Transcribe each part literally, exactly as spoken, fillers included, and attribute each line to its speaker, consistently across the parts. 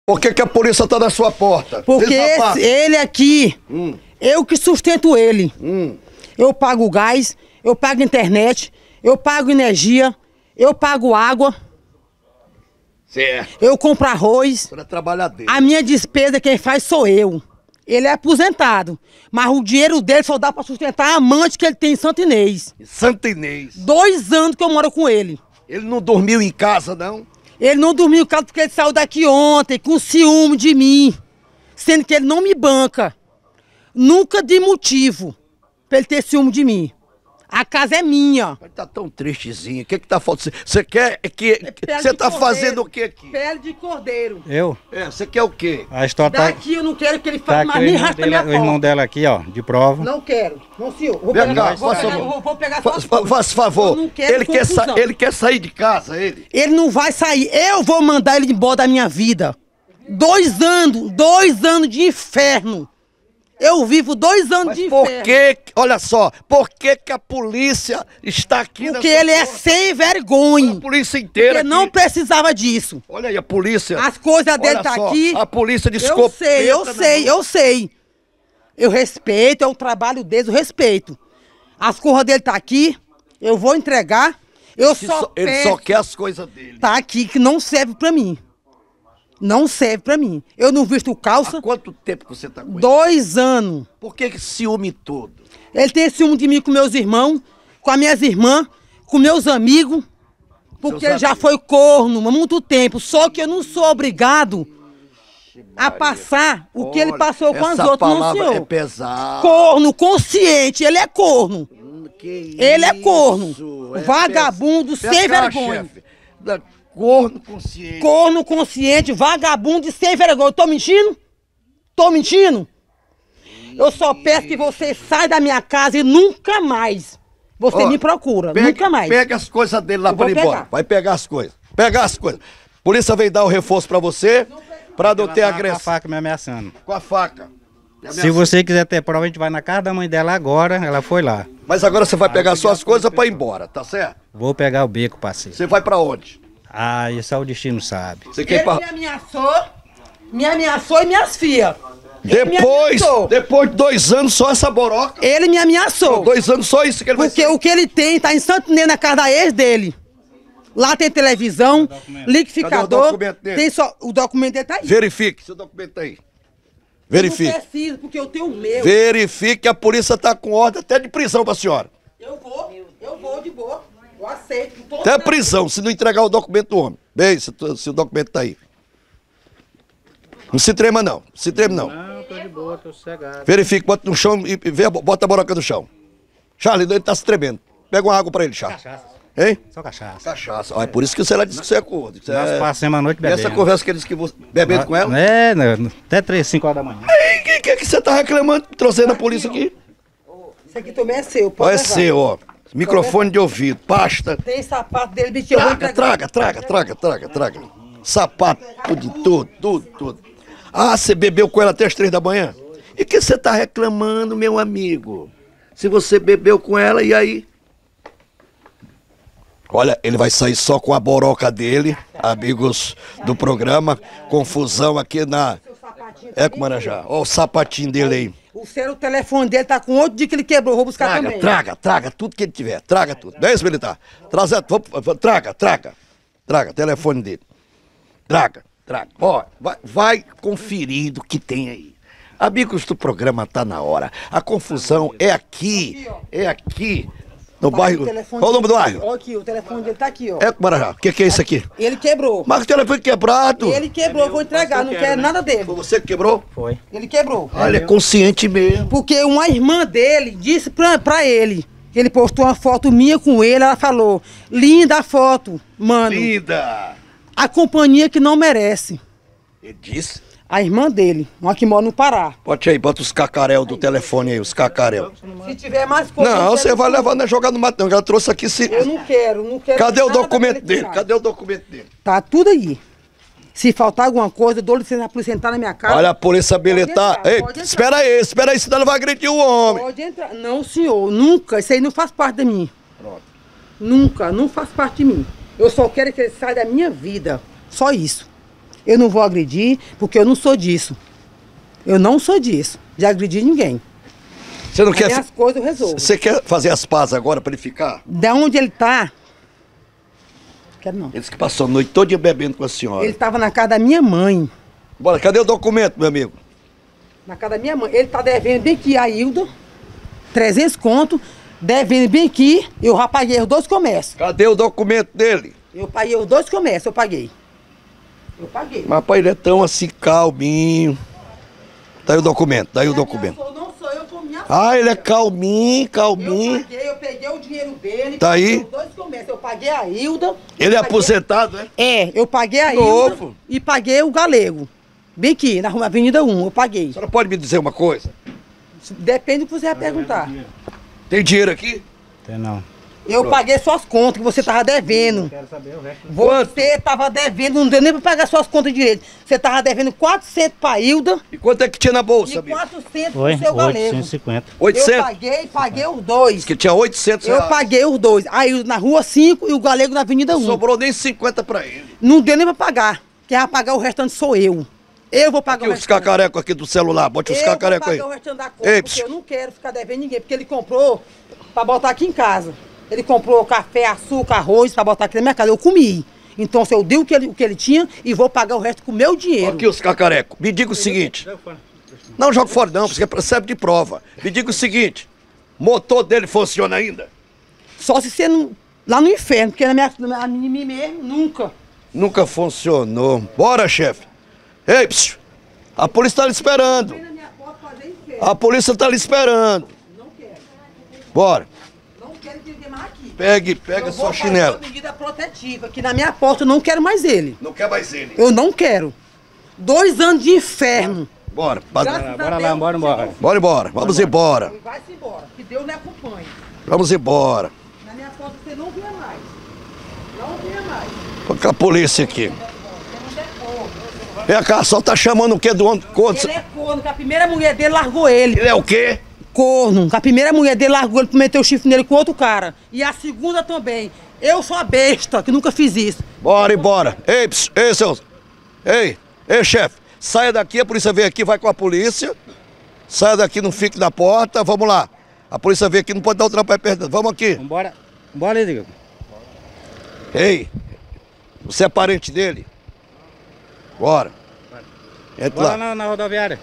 Speaker 1: Por que que a polícia tá na sua porta?
Speaker 2: Porque esse, ele aqui, hum. eu que sustento ele. Hum. Eu pago o gás, eu pago internet, eu pago energia, eu pago água.
Speaker 1: Certo.
Speaker 2: Eu compro arroz.
Speaker 1: Para trabalhadeira.
Speaker 2: A minha despesa quem faz sou eu. Ele é aposentado, mas o dinheiro dele só dá para sustentar a amante que ele tem em Santo Inês.
Speaker 1: Santo Inês.
Speaker 2: Dois anos que eu moro com ele.
Speaker 1: Ele não dormiu em casa, não?
Speaker 2: Ele não dormiu em casa porque ele saiu daqui ontem com ciúme de mim. Sendo que ele não me banca. Nunca de motivo pra ele ter ciúme de mim. A casa é minha.
Speaker 1: Mas tá tão tristezinho. O que que tá faltando? Você quer que... Você tá fazendo o que aqui?
Speaker 2: Pele de cordeiro.
Speaker 3: Eu?
Speaker 1: É, você quer o quê?
Speaker 3: A história tá...
Speaker 2: Daqui eu não quero que ele faça
Speaker 3: tá
Speaker 2: mais nem rasta minha
Speaker 3: O irmão dela aqui, ó, de prova.
Speaker 2: Não quero. Não, senhor. Vou
Speaker 1: Vem
Speaker 2: pegar,
Speaker 1: cá,
Speaker 2: vou,
Speaker 1: faça
Speaker 2: pegar,
Speaker 1: favor.
Speaker 2: vou, vou pegar
Speaker 1: Fa fa Faça favor.
Speaker 2: Eu não quero
Speaker 1: ele, quer sa
Speaker 2: confusão.
Speaker 1: ele quer sair de casa, ele?
Speaker 2: Ele não vai sair. Eu vou mandar ele embora da minha vida. Dois anos, dois anos de inferno. Eu vivo dois anos
Speaker 1: Mas
Speaker 2: de
Speaker 1: por
Speaker 2: inferno.
Speaker 1: que, olha só, por que que a polícia está aqui?
Speaker 2: Porque ele é sem vergonha.
Speaker 1: A polícia inteira
Speaker 2: Porque
Speaker 1: aqui.
Speaker 2: não precisava disso.
Speaker 1: Olha aí, a polícia.
Speaker 2: As coisas dele
Speaker 1: olha
Speaker 2: tá
Speaker 1: só,
Speaker 2: aqui.
Speaker 1: A polícia de
Speaker 2: Eu
Speaker 1: escopeta.
Speaker 2: sei, eu sei, eu sei. Eu respeito, é o trabalho deles, eu respeito. As coisas dele tá aqui, eu vou entregar. Eu
Speaker 1: Se
Speaker 2: só
Speaker 1: só, ele
Speaker 2: peço,
Speaker 1: só quer as coisas dele.
Speaker 2: tá aqui, que não serve pra mim. Não serve pra mim. Eu não visto calça.
Speaker 1: Há quanto tempo que você tá com ele?
Speaker 2: Dois anos.
Speaker 1: Por que que ciúme todo?
Speaker 2: Ele tem ciúme de mim com meus irmãos, com as minhas irmãs, com meus amigos. Porque
Speaker 1: Seus
Speaker 2: ele já
Speaker 1: amigos.
Speaker 2: foi corno há muito tempo. Só que eu não sou obrigado a passar o que ele
Speaker 1: Olha,
Speaker 2: passou com as
Speaker 1: essa
Speaker 2: outras, não,
Speaker 1: palavra
Speaker 2: senhor.
Speaker 1: é pesada.
Speaker 2: Corno, consciente, ele é corno.
Speaker 1: Que
Speaker 2: Ele é corno.
Speaker 1: isso, é
Speaker 2: Vagabundo,
Speaker 1: pes-
Speaker 2: sem
Speaker 1: Vem cá,
Speaker 2: vergonha.
Speaker 1: chefe. Da- Corno consciente.
Speaker 2: Corno consciente, vagabundo e sem vergonha. Eu tô mentindo? Tô mentindo? Eu só peço que você saia da minha casa e nunca mais você
Speaker 1: Ó,
Speaker 2: me procura.
Speaker 1: Pega,
Speaker 2: nunca mais.
Speaker 1: Pega as coisas dele lá
Speaker 2: Eu
Speaker 1: pra
Speaker 2: vou
Speaker 1: ir embora.
Speaker 2: pegar.
Speaker 1: Vai pegar as coisas. Pegar as coisas. Polícia veio dar o reforço pra você, pra não
Speaker 3: Ela
Speaker 1: ter
Speaker 3: tá Com a
Speaker 1: agressão.
Speaker 3: faca me ameaçando.
Speaker 1: Com a faca.
Speaker 3: Se você quiser ter prova, a gente vai na casa da mãe dela agora. Ela foi lá.
Speaker 1: Mas agora você vai pegar suas coisas pra ir embora, tá certo?
Speaker 3: Vou pegar o beco, parceiro.
Speaker 1: Você vai pra onde?
Speaker 3: Ah, isso é o destino, sabe.
Speaker 1: Você quer ir
Speaker 2: Ele
Speaker 1: pra...
Speaker 2: me ameaçou, me ameaçou e minhas filhas. Ele me
Speaker 1: Depois,
Speaker 2: ameaçou.
Speaker 1: depois de dois anos, só essa boroca.
Speaker 2: Ele me ameaçou.
Speaker 1: Dois anos, só isso que ele vai
Speaker 2: Porque
Speaker 1: ser.
Speaker 2: o que ele tem tá em Santo Inês, na casa da ex dele. Lá tem televisão, liquidificador.
Speaker 1: Cadê o documento dele?
Speaker 2: Tem só. O documento dele tá aí.
Speaker 1: Verifique, seu documento aí.
Speaker 2: Eu
Speaker 1: Verifique.
Speaker 2: não preciso, porque eu tenho o meu.
Speaker 1: Verifique que a polícia tá com ordem até de prisão pra senhora.
Speaker 2: Eu vou, eu vou de boa. Eu aceito. Tô
Speaker 1: Até prisão, se não entregar o documento do homem. Bem, se, tu- se o documento tá aí. Não se trema não, não se treme não.
Speaker 3: Não, tô de boa, tô sossegado.
Speaker 1: Verifique, bota no chão e e vê, a bo- bota a boroca no chão. Charlie, ele tá se tremendo. Pega uma água pra ele, Charlie.
Speaker 3: Cachaça.
Speaker 1: Hein?
Speaker 3: Só cachaça.
Speaker 1: Cachaça. Ó, é por isso que você lá disse que você é gordo. Você
Speaker 3: Nós
Speaker 1: é...
Speaker 3: passamos a noite
Speaker 1: E
Speaker 3: bebendo.
Speaker 1: essa conversa que ele disse que você... Bebendo com ela?
Speaker 3: É, né, até três, cinco horas da manhã.
Speaker 1: Ei, que, que que você tá reclamando, trazendo a polícia aqui?
Speaker 2: Isso aqui também é seu.
Speaker 1: Ó,
Speaker 2: Pode
Speaker 1: é
Speaker 2: levar.
Speaker 1: seu, ó. Microfone de ouvido, pasta.
Speaker 2: Tem sapato dele, bicho. Eu vou
Speaker 1: Traga,
Speaker 2: entregar.
Speaker 1: traga, traga, traga, traga, traga. Sapato, tudo, tudo, tudo, tudo. Ah, você bebeu com ela até as três da manhã? E que você tá reclamando, meu amigo? Se você bebeu com ela, e aí? Olha, ele vai sair só com a boroca dele, amigos do programa. Confusão aqui na... É com Marajá. Ó o sapatinho dele aí.
Speaker 2: O seu o telefone dele tá com outro dia que ele quebrou. Vou buscar
Speaker 1: Traga,
Speaker 2: também.
Speaker 1: traga, traga, tudo que ele tiver. Traga tudo. Não é isso, militar? Traze, vamos- traga, traga. Traga, telefone dele. Traga, traga. Ó, vai, vai conferindo o que tem aí. Amigos do programa, tá na hora. A confusão é aqui, é aqui, no
Speaker 2: Tá,
Speaker 1: bairro.
Speaker 2: telefone
Speaker 1: Qual o nome do
Speaker 2: dele-
Speaker 1: bairro?
Speaker 2: Ó aqui, o telefone dele tá aqui, ó.
Speaker 1: É com Marajá. O que, que é isso aqui?
Speaker 2: Ele quebrou.
Speaker 1: Mas o telefone quebrado.
Speaker 2: Ele quebrou, eu vou entregar, não quero nada dele.
Speaker 1: Foi você que quebrou?
Speaker 3: Foi.
Speaker 2: Ele quebrou.
Speaker 1: Olha, é consciente mesmo.
Speaker 2: Porque uma irmã dele disse pra, pra ele, que ele postou uma foto minha com ele, ela falou, linda a foto, mano.
Speaker 1: Linda.
Speaker 2: A companhia que não merece.
Speaker 1: Ele disse.
Speaker 2: A irmã dele, uma que mora no Pará.
Speaker 1: Bote aí, bota os cacarel do telefone aí, os cacarel.
Speaker 2: Se tiver mais coisa...
Speaker 1: Não,
Speaker 2: eu
Speaker 1: você
Speaker 2: quero-
Speaker 1: vai levar, não é jogar no mato, não. Ela trouxe aqui se.
Speaker 2: Eu não quero, não quero...
Speaker 1: Cadê o
Speaker 2: nada
Speaker 1: documento
Speaker 2: dele
Speaker 1: dele?
Speaker 2: tirar.
Speaker 1: Cadê o documento dele?
Speaker 2: Tá tudo aí. Se faltar alguma coisa, eu dou licença pra polícia entrar na minha casa.
Speaker 1: Olha a polícia militar.
Speaker 2: entrar,
Speaker 1: Ei,
Speaker 2: pode entrar.
Speaker 1: espera aí, espera aí, senão ele vai agredir o homem.
Speaker 2: Pode entrar. Não, senhor, nunca. Isso aí não faz parte de mim.
Speaker 1: Pronto.
Speaker 2: Nunca, não faz parte de mim. Eu só quero que ele saia da minha vida. Só isso. Eu não vou agredir, porque eu não sou disso. Eu não sou disso, de agredir ninguém.
Speaker 1: Você não
Speaker 2: As
Speaker 1: quer...
Speaker 2: minhas coisas eu resolvo.
Speaker 1: Você quer fazer as pazes agora pra ele ficar?
Speaker 2: Da onde ele tá? Quero não.
Speaker 1: Ele disse que passou a noite todo dia bebendo com a senhora.
Speaker 2: Ele tava na casa da minha mãe.
Speaker 1: Bora, cadê o documento, meu amigo?
Speaker 2: Na casa da minha mãe. Ele tá devendo bem aqui a Hilda, trezentos conto, devendo bem aqui, eu já paguei os dois comércios.
Speaker 1: Cadê o documento dele?
Speaker 2: Eu paguei os dois comércios, eu paguei. Eu paguei.
Speaker 1: Mas, pai, ele é tão assim, calminho. Tá aí o documento, tá aí o documento.
Speaker 2: Sou, não sou eu, sou minha
Speaker 1: Ah, ele é calminho,
Speaker 2: Eu
Speaker 1: calminho.
Speaker 2: paguei, eu peguei o dinheiro dele.
Speaker 1: Tá aí?
Speaker 2: Os dois comércios, eu paguei a Hilda.
Speaker 1: Ele é
Speaker 2: paguei-
Speaker 1: aposentado, né?
Speaker 2: É, eu paguei a
Speaker 1: Novo.
Speaker 2: Hilda e paguei o Galego. Bem aqui, na rua Avenida um, eu paguei.
Speaker 1: A senhora pode me dizer uma coisa?
Speaker 2: Depende do que você vai perguntar.
Speaker 1: Tem dinheiro aqui?
Speaker 3: Tem não.
Speaker 2: Eu paguei suas contas que você tava devendo.
Speaker 3: Quero saber o resto.
Speaker 2: Você tava devendo, não deu nem pra pagar suas contas direito. Você tava devendo quatrocentos pra Hilda
Speaker 1: E quanto é que tinha na bolsa,
Speaker 2: e
Speaker 1: amigo?
Speaker 2: quatrocentos
Speaker 3: Foi?
Speaker 2: pro seu Galego.
Speaker 3: oitocentos e cinquenta.
Speaker 2: Eu
Speaker 1: oitocentos?
Speaker 2: paguei, paguei os dois.
Speaker 1: Que tinha oitocentos
Speaker 2: Eu
Speaker 1: reais.
Speaker 2: paguei os dois. A Hilda na rua cinco e o Galego na Avenida um.
Speaker 1: Sobrou nem cinquenta pra ele.
Speaker 2: Não deu nem pra pagar. Quem vai pagar o restante sou eu. Eu vou pagar
Speaker 1: Aqui
Speaker 2: o
Speaker 1: os
Speaker 2: restante.
Speaker 1: cacarecos aqui do celular, bote os
Speaker 2: Eu vou
Speaker 1: cacarecos aí.
Speaker 2: pagar o restante da conta,
Speaker 1: Ei,
Speaker 2: porque
Speaker 1: psiu.
Speaker 2: eu não quero ficar devendo ninguém, porque ele comprou pra botar aqui em casa. Ele comprou café, açúcar, arroz pra botar aqui na minha casa. Eu comi. Então, se eu dei o que ele, o que ele tinha e vou pagar o resto com o meu dinheiro.
Speaker 1: Aqui os cacarecos. Me diga o seguinte. Não joga fora não, porque serve de prova. Me diga o seguinte. Motor dele funciona ainda?
Speaker 2: Só se você não... Lá no inferno, porque na minha, na minha mim mesmo, nunca.
Speaker 1: Nunca funcionou. Bora, chefe. Ei, psiu. A polícia tá lhe esperando.
Speaker 2: Vem na minha porta fazer inferno.
Speaker 1: A polícia tá lhe esperando.
Speaker 2: Não quero.
Speaker 1: Bora.
Speaker 2: Não quero que ele venha mais aqui.
Speaker 1: Pegue, pega
Speaker 2: Eu
Speaker 1: sua
Speaker 2: vou
Speaker 1: chinela.
Speaker 2: fazer uma medida protetiva, que na minha porta eu não quero mais ele.
Speaker 1: Não quer mais ele.
Speaker 2: Eu não quero. Dois anos de inferno.
Speaker 1: Bora. pa-
Speaker 2: Graças a
Speaker 3: Bora lá,
Speaker 2: Deus,
Speaker 3: bora embora.
Speaker 1: Bora embora. Vamos embora.
Speaker 2: E vai-se embora, que Deus lhe acompanhe.
Speaker 1: Vamos embora.
Speaker 2: Na minha porta você não vinha mais. Não vinha mais.
Speaker 1: Com a polícia aqui.
Speaker 2: Você não é corno.
Speaker 1: Vem cá, só tá chamando o quê do homem?
Speaker 2: Ele é corno, que a primeira mulher dele largou ele.
Speaker 1: Ele é o quê?
Speaker 2: Corno, que a primeira mulher dele largou ele pra meter o chifre nele com outro cara. E a segunda também. Eu sou a besta, que nunca fiz isso.
Speaker 1: Bora embora. Ei, ps, ei, seus. Ei, ei, chefe. Saia daqui, a polícia vem aqui, vai com a polícia. Saia daqui, não fique na porta. Vamos lá. A polícia vem aqui, não pode dar o trampo aí perto. Vamos aqui.
Speaker 3: Vambora. Bora, Edgar.
Speaker 1: Ei, você é parente dele? Bora. Entra
Speaker 3: Bora
Speaker 1: lá.
Speaker 3: na, na rodoviária.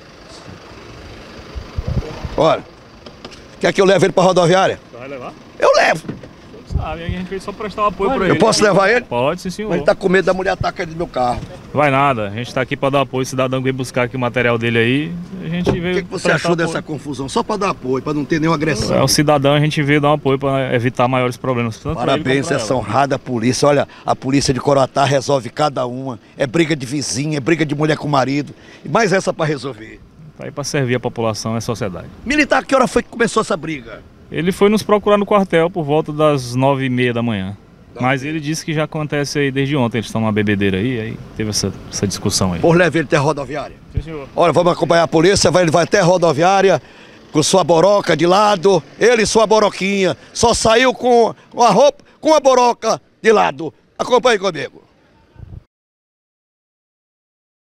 Speaker 1: Bora. Quer que eu leve ele pra rodoviária?
Speaker 4: Vai levar?
Speaker 1: Eu levo.
Speaker 4: Sabe, a gente veio só prestar um apoio pra
Speaker 1: Eu
Speaker 4: ele.
Speaker 1: posso levar ele?
Speaker 4: Pode, sim, senhor.
Speaker 1: Mas ele tá com medo da mulher atacar ele no meu carro.
Speaker 4: Vai nada, a gente tá aqui pra dar apoio. O cidadão que veio buscar aqui o material dele aí, a gente veio.
Speaker 1: O que, que você
Speaker 4: prestar
Speaker 1: achou
Speaker 4: apoio.
Speaker 1: dessa confusão? Só pra dar apoio, pra não ter nenhuma
Speaker 4: É,
Speaker 1: agressão.
Speaker 4: o cidadão a gente veio dar um apoio pra evitar maiores problemas. Tanto pra ele
Speaker 1: Parabéns,
Speaker 4: quanto pra
Speaker 1: essa
Speaker 4: ela.
Speaker 1: honrada polícia. Olha, a polícia de Coroatá resolve cada uma. É briga de vizinha, é briga de mulher com marido. E mais essa pra resolver.
Speaker 4: Tá aí pra servir a população e a sociedade.
Speaker 1: Militar, que hora foi que começou essa briga?
Speaker 4: Ele foi nos procurar no quartel por volta das nove e meia da manhã. Mas ele disse que já acontece aí desde ontem. Eles estão numa bebedeira aí, aí teve essa, essa discussão aí.
Speaker 1: Por leve ele até a rodoviária.
Speaker 4: Sim, senhor.
Speaker 1: Olha, vamos acompanhar a polícia, vai, ele vai até a rodoviária com sua boroca de lado, ele e sua boroquinha. Só saiu com a roupa, com a boroca de lado. Acompanhe comigo.